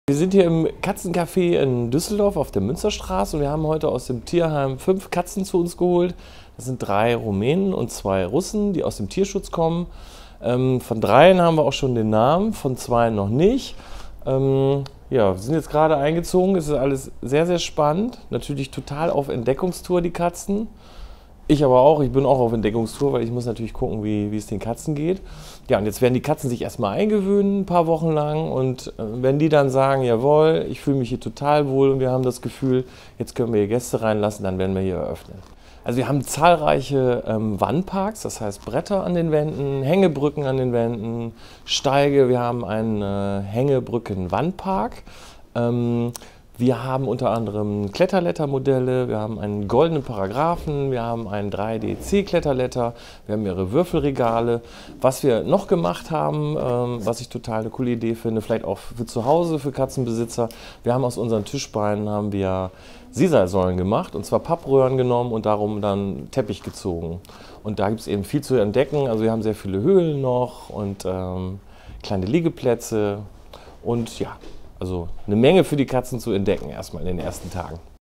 Wir sind hier im Katzencafé in Düsseldorf auf der Münsterstraße und wir haben heute aus dem Tierheim 5 Katzen zu uns geholt. Das sind 3 Rumänen und 2 Russen, die aus dem Tierschutz kommen. Von 3 haben wir auch schon den Namen, von 2 noch nicht. Ja, wir sind jetzt gerade eingezogen, es ist alles sehr, sehr spannend. Natürlich total auf Entdeckungstour, die Katzen. Ich aber auch, ich bin auch auf Entdeckungstour, weil ich muss natürlich gucken, wie es den Katzen geht. Ja, und jetzt werden die Katzen sich erstmal eingewöhnen, ein paar Wochen lang. Und wenn die dann sagen, jawohl, ich fühle mich hier total wohl und wir haben das Gefühl, jetzt können wir hier Gäste reinlassen, dann werden wir hier eröffnen. Also wir haben zahlreiche Wandparks, das heißt Bretter an den Wänden, Hängebrücken an den Wänden, Steige. Wir haben einen Hängebrücken-Wandpark. Wir haben unter anderem Kletterlettermodelle, wir haben einen goldenen Paragraphen, wir haben einen 3D-C-Kletterletter, wir haben mehrere Würfelregale. Was wir noch gemacht haben, was ich total eine coole Idee finde, vielleicht auch für zu Hause, für Katzenbesitzer, wir haben aus unseren Tischbeinen haben wir Sisalsäulen gemacht, und zwar Pappröhren genommen und darum dann Teppich gezogen. Und da gibt es eben viel zu entdecken, also wir haben sehr viele Höhlen noch und kleine Liegeplätze und ja. Also eine Menge für die Katzen zu entdecken, erstmal in den ersten Tagen.